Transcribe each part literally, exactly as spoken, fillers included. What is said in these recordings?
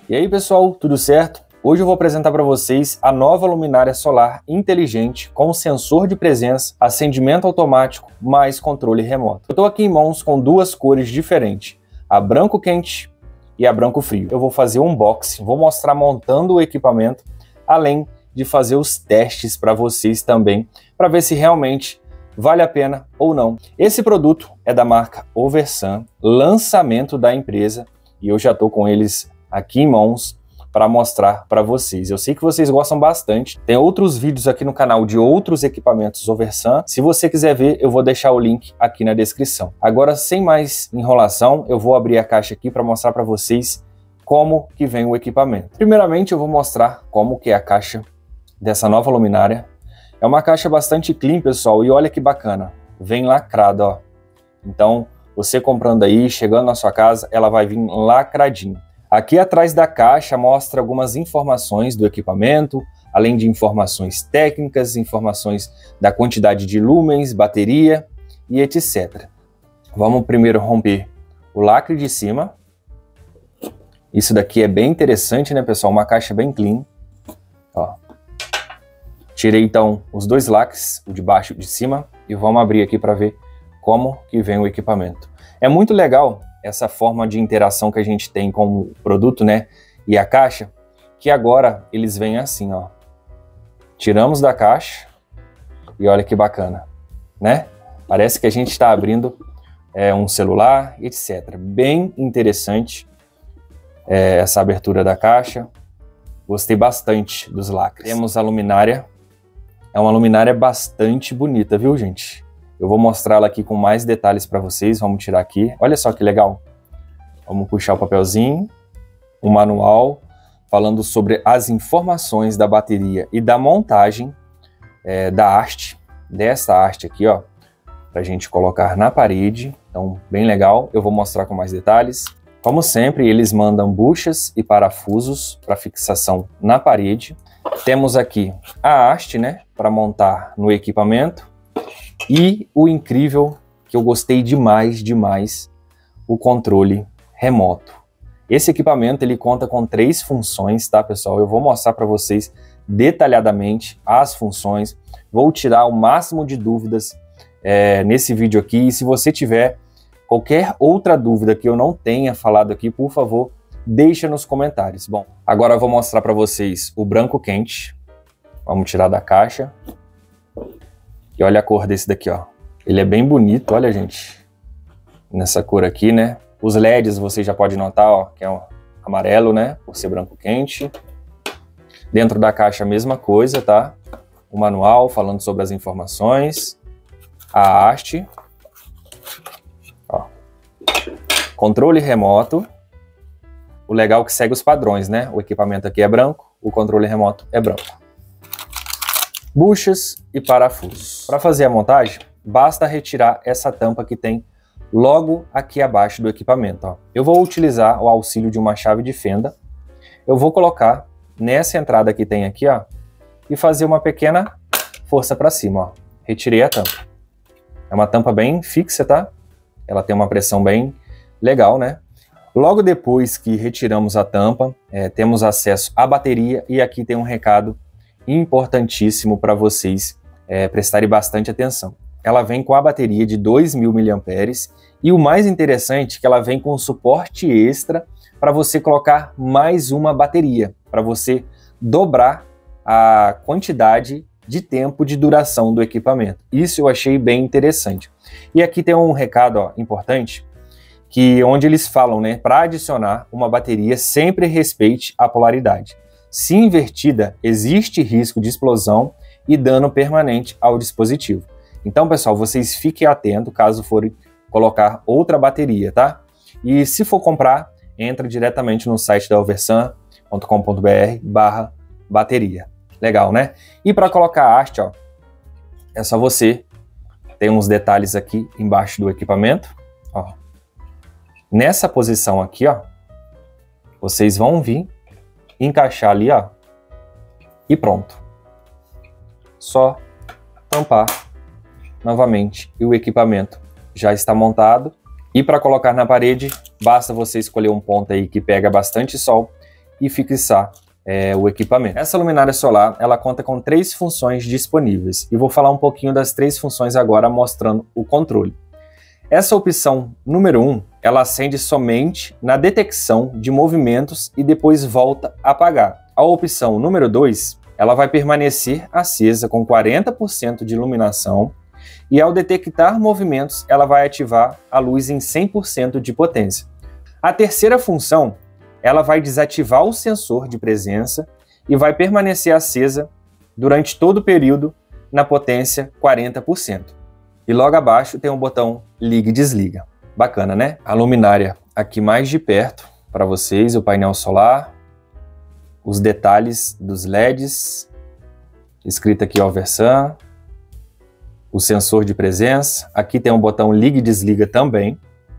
E aí pessoal, tudo certo? Hoje eu vou apresentar para vocês a nova luminária solar inteligente com sensor de presença, acendimento automático, mais controle remoto. Eu estou aqui em mãos com duas cores diferentes, a branco quente e a branco frio. Eu vou fazer um unboxing, vou mostrar montando o equipamento, além de fazer os testes para vocês também, para ver se realmente vale a pena ou não. Esse produto é da marca Oversun, lançamento da empresa, e eu já estou com eles aqui em mãos para mostrar para vocês. Eu sei que vocês gostam bastante. Tem outros vídeos aqui no canal de outros equipamentos Oversun. Se você quiser ver, eu vou deixar o link aqui na descrição. Agora, sem mais enrolação, eu vou abrir a caixa aqui para mostrar para vocês como que vem o equipamento. Primeiramente, eu vou mostrar como que é a caixa dessa nova luminária. É uma caixa bastante clean, pessoal, e olha que bacana. Vem lacrada, ó. Então, você comprando aí, chegando na sua casa, ela vai vir lacradinha. Aqui atrás da caixa mostra algumas informações do equipamento, além de informações técnicas, informações da quantidade de lumens, bateria e etcétera. Vamos primeiro romper o lacre de cima. Isso daqui é bem interessante, né, pessoal? Uma caixa bem clean. Ó. Tirei então os dois lacres, o de baixo e o de cima, e vamos abrir aqui para ver como que vem o equipamento. É muito legal essa forma de interação que a gente tem com o produto, né, e a caixa, que agora eles vêm assim, ó. Tiramos da caixa e olha que bacana, né? Parece que a gente está abrindo é, um celular, etcétera. Bem interessante é, essa abertura da caixa. Gostei bastante dos lacres. Temos a luminária. É uma luminária bastante bonita, viu, gente? Eu vou mostrá-la aqui com mais detalhes para vocês. Vamos tirar aqui. Olha só que legal. Vamos puxar o papelzinho, o manual, falando sobre as informações da bateria e da montagem é, da haste, dessa haste aqui, ó, para a gente colocar na parede. Então, bem legal. Eu vou mostrar com mais detalhes. Como sempre, eles mandam buchas e parafusos para fixação na parede. Temos aqui a haste, né, para montar no equipamento. E o incrível, que eu gostei demais, demais, o controle remoto. Esse equipamento ele conta com três funções, tá, pessoal? Eu vou mostrar para vocês detalhadamente as funções. Vou tirar o máximo de dúvidas é, nesse vídeo aqui. E se você tiver qualquer outra dúvida que eu não tenha falado aqui, por favor, deixa nos comentários. Bom, agora eu vou mostrar para vocês o branco quente. Vamos tirar da caixa. E olha a cor desse daqui, ó. Ele é bem bonito, olha, gente. Nessa cor aqui, né? Os L E Ds você já pode notar, ó, que é um amarelo, né? Por ser branco quente. Dentro da caixa a mesma coisa, tá? O manual falando sobre as informações. A haste. Ó. Controle remoto. O legal é que segue os padrões, né? O equipamento aqui é branco, o controle remoto é branco. Buchas e parafusos. Para fazer a montagem, basta retirar essa tampa que tem logo aqui abaixo do equipamento. Ó. Eu vou utilizar o auxílio de uma chave de fenda. Eu vou colocar nessa entrada que tem aqui, ó, e fazer uma pequena força para cima. Ó. Retirei a tampa. É uma tampa bem fixa, tá? Ela tem uma pressão bem legal, né? Logo depois que retiramos a tampa, é, temos acesso à bateria e aqui tem um recado importantíssimo para vocês é, prestarem bastante atenção. Ela vem com a bateria de dois mil miliamperes e o mais interessante é que ela vem com suporte extra para você colocar mais uma bateria, para você dobrar a quantidade de tempo de duração do equipamento. Isso eu achei bem interessante. E aqui tem um recado, ó, importante, que onde eles falam, né, para adicionar uma bateria, sempre respeite a polaridade. Se invertida, existe risco de explosão e dano permanente ao dispositivo. Então, pessoal, vocês fiquem atentos caso forem colocar outra bateria, tá? E se for comprar, entra diretamente no site da oversun ponto com ponto br barra bateria. Legal, né? E para colocar a haste, ó, é só você, tem uns detalhes aqui embaixo do equipamento, ó. Nessa posição aqui, ó, vocês vão vir encaixar ali, ó, e pronto. Só tampar novamente e o equipamento já está montado. E para colocar na parede, basta você escolher um ponto aí que pega bastante sol e fixar é, o equipamento. Essa luminária solar, ela conta com três funções disponíveis e vou falar um pouquinho das três funções agora mostrando o controle. Essa opção número um, ela acende somente na detecção de movimentos e depois volta a apagar. A opção número dois, ela vai permanecer acesa com quarenta por cento de iluminação e ao detectar movimentos, ela vai ativar a luz em cem por cento de potência. A terceira função, ela vai desativar o sensor de presença e vai permanecer acesa durante todo o período na potência quarenta por cento. E logo abaixo tem um botão liga e desliga. Bacana, né? A luminária aqui mais de perto para vocês, o painel solar, os detalhes dos L E Ds, escrito aqui Oversun, o sensor de presença. Aqui tem um botão liga e desliga também.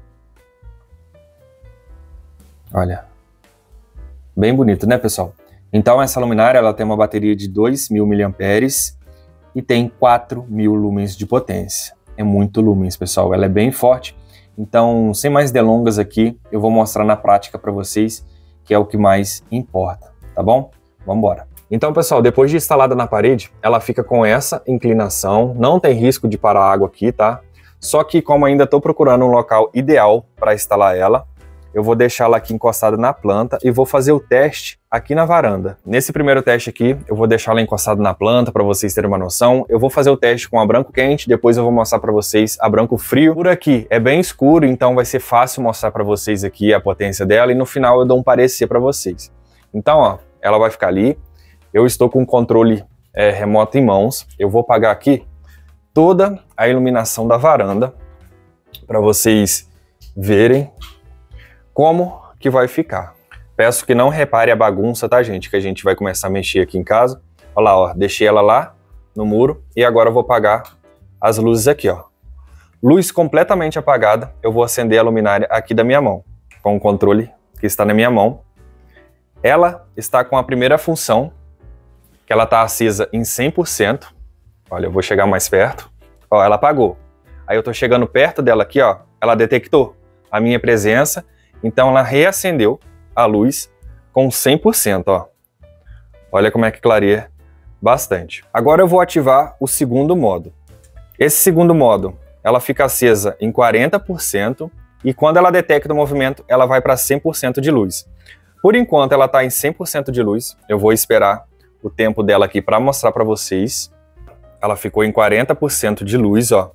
Olha, bem bonito, né, pessoal? Então essa luminária ela tem uma bateria de dois mil miliamperes e tem quatro mil lumens de potência. É muito lumens, pessoal, ela é bem forte. Então, sem mais delongas aqui, eu vou mostrar na prática para vocês, que é o que mais importa, tá bom? Vamos embora. Então, pessoal, depois de instalada na parede, ela fica com essa inclinação, não tem risco de parar água aqui, tá? Só que como ainda estou procurando um local ideal para instalar ela, eu vou deixá-la aqui encostada na planta e vou fazer o teste aqui na varanda. Nesse primeiro teste aqui, eu vou deixá-la encostada na planta para vocês terem uma noção. Eu vou fazer o teste com a branco quente, depois eu vou mostrar para vocês a branco frio. Por aqui é bem escuro, então vai ser fácil mostrar para vocês aqui a potência dela e no final eu dou um parecer para vocês. Então, ó, ela vai ficar ali. Eu estou com o controle é, remoto em mãos. Eu vou apagar aqui toda a iluminação da varanda para vocês verem como que vai ficar. Peço que não repare a bagunça, tá, gente? Que a gente vai começar a mexer aqui em casa. Olha lá, ó, deixei ela lá no muro e agora eu vou apagar as luzes aqui, ó. Luz completamente apagada, eu vou acender a luminária aqui da minha mão, com o controle que está na minha mão. Ela está com a primeira função, que ela está acesa em cem por cento. Olha, eu vou chegar mais perto. Ó, ela apagou. Aí eu tô chegando perto dela aqui, ó, ela detectou a minha presença. Então ela reacendeu a luz com cem por cento, ó. Olha como é que clareia bastante. Agora eu vou ativar o segundo modo. Esse segundo modo, ela fica acesa em quarenta por cento e quando ela detecta o movimento, ela vai para cem por cento de luz. Por enquanto ela está em cem por cento de luz, eu vou esperar o tempo dela aqui para mostrar para vocês. Ela ficou em quarenta por cento de luz, ó.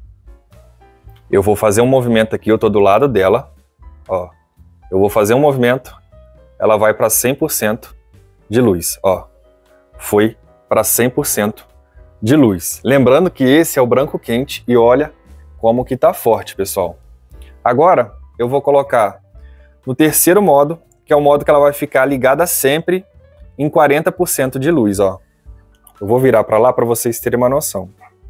Eu vou fazer um movimento aqui, eu tô do lado dela. Ó, eu vou fazer um movimento, ela vai para cem por cento de luz, ó, foi para cem por cento de luz. Lembrando que esse é o branco quente e olha como que tá forte, pessoal. Agora eu vou colocar no terceiro modo, que é o modo que ela vai ficar ligada sempre em quarenta por cento de luz, ó. Eu vou virar para lá para vocês terem uma noção.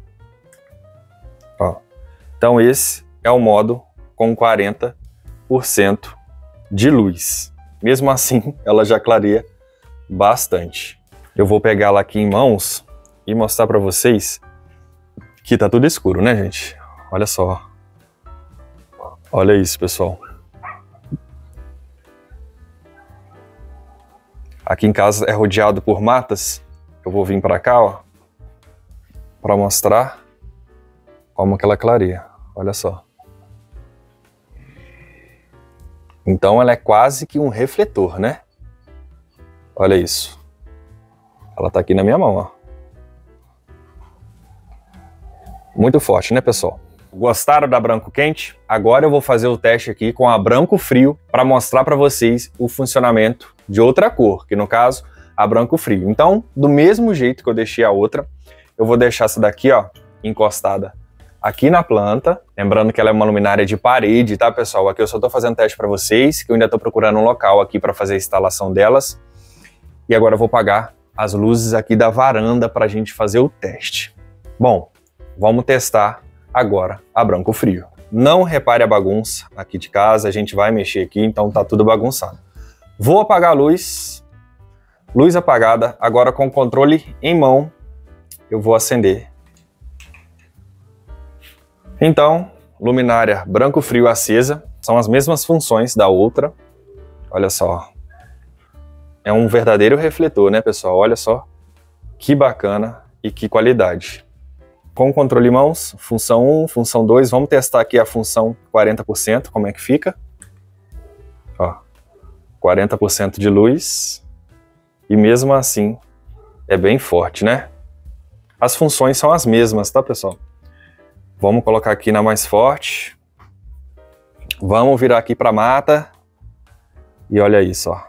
Ó. Então esse é o modo com quarenta por cento de luz. Mesmo assim, ela já clareia bastante. Eu vou pegá-la aqui em mãos e mostrar para vocês que tá tudo escuro, né, gente? Olha só. Olha isso, pessoal. Aqui em casa é rodeado por matas. Eu vou vir para cá, ó, para mostrar como que ela clareia. Olha só. Então ela é quase que um refletor, né? Olha isso. Ela tá aqui na minha mão, ó. Muito forte, né, pessoal? Gostaram da branco quente? Agora eu vou fazer o teste aqui com a branco frio para mostrar para vocês o funcionamento de outra cor, que no caso, a branco frio. Então, do mesmo jeito que eu deixei a outra, eu vou deixar essa daqui, ó, encostada aqui na planta, lembrando que ela é uma luminária de parede, tá, pessoal? Aqui eu só tô fazendo teste para vocês, que eu ainda tô procurando um local aqui para fazer a instalação delas. E agora eu vou apagar as luzes aqui da varanda para a gente fazer o teste. Bom, vamos testar agora a branco frio. Não repare a bagunça aqui de casa, a gente vai mexer aqui, então tá tudo bagunçado. Vou apagar a luz, luz apagada, agora com o controle em mão, eu vou acender. Então, luminária branco frio acesa, são as mesmas funções da outra. Olha só, é um verdadeiro refletor, né, pessoal? Olha só que bacana e que qualidade. Com o controle mãos, função um, função dois, vamos testar aqui a função quarenta por cento, como é que fica. Ó, quarenta por cento de luz, e mesmo assim é bem forte, né? As funções são as mesmas, tá, pessoal? Vamos colocar aqui na mais forte. Vamos virar aqui para mata. E olha isso, ó.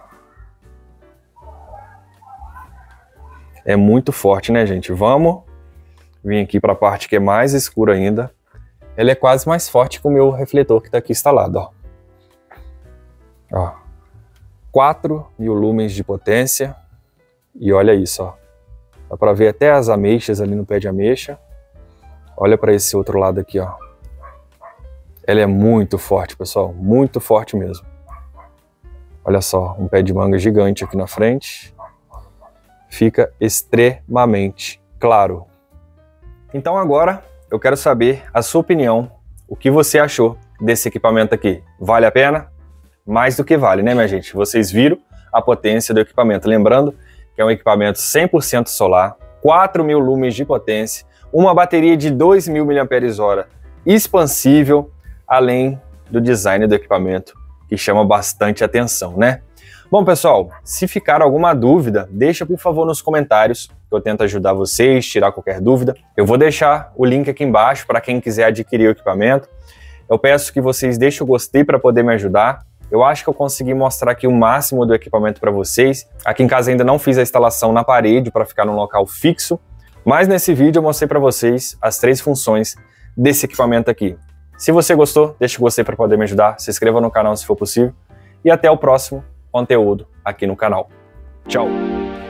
É muito forte, né, gente? Vamos vir aqui para a parte que é mais escura ainda. Ele é quase mais forte que o meu refletor que está aqui instalado, ó. Ó. quatro mil lumens de potência. E olha isso, ó. Dá para ver até as ameixas ali no pé de ameixa. Olha para esse outro lado aqui, ó. Ela é muito forte, pessoal. Muito forte mesmo. Olha só, um pé de manga gigante aqui na frente. Fica extremamente claro. Então agora eu quero saber a sua opinião. O que você achou desse equipamento aqui? Vale a pena? Mais do que vale, né, minha gente? Vocês viram a potência do equipamento. Lembrando que é um equipamento cem por cento solar, quatro mil lumens de potência, uma bateria de dois mil miliampères-hora expansível, além do design do equipamento, que chama bastante atenção, né? Bom, pessoal, se ficar alguma dúvida, deixa por favor nos comentários, que eu tento ajudar vocês, tirar qualquer dúvida. Eu vou deixar o link aqui embaixo para quem quiser adquirir o equipamento. Eu peço que vocês deixem o gostei para poder me ajudar. Eu acho que eu consegui mostrar aqui o máximo do equipamento para vocês. Aqui em casa ainda não fiz a instalação na parede para ficar num local fixo, mas nesse vídeo eu mostrei para vocês as três funções desse equipamento aqui. Se você gostou, deixa o gostei para poder me ajudar, se inscreva no canal se for possível e até o próximo conteúdo aqui no canal. Tchau!